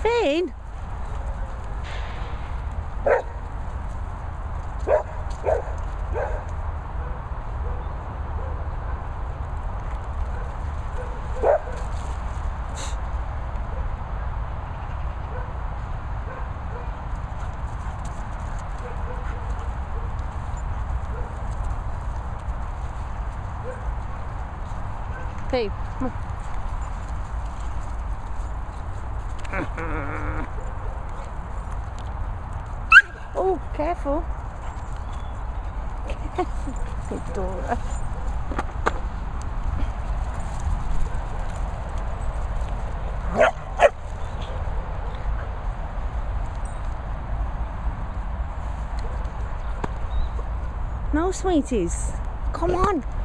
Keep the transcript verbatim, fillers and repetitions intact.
Finn? Hey, come on. Oh, careful. Careful, good Dora. No, sweeties. Come on.